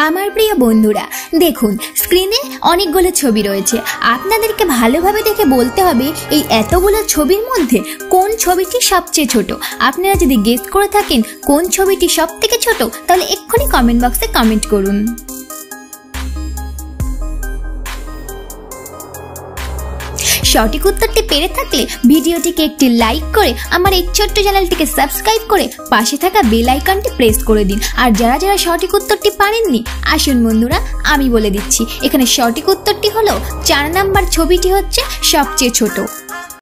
আমার প্রিয় বন্ধুরা, দেখুন স্ক্রিনে অনেকগুলো ছবি রয়েছে। আপনাদেরকে ভালোভাবে দেখে বলতে হবে এই এতগুলো ছবির মধ্যে কোন ছবিটি সবচেয়ে ছোট। আপনারা যদি গেস করে থাকেন কোন ছবিটি সবথেকে ছোট, তাহলে এক্ষুনি কমেন্ট বক্সে কমেন্ট করুন। সঠিক উত্তরটি পেরে থাকলে ভিডিওটিকে একটি লাইক করে আমার এই ছোট্ট চ্যানেলটিকে সাবস্ক্রাইব করে পাশে থাকা বেল আইকনটি প্রেস করে দিন। আর যারা যারা সঠিক উত্তরটি পারেননি, আসুন বন্ধুরা আমি বলে দিচ্ছি। এখানে সঠিক উত্তরটি হলো 4 নাম্বার ছবিটি হচ্ছে সবচেয়ে ছোট।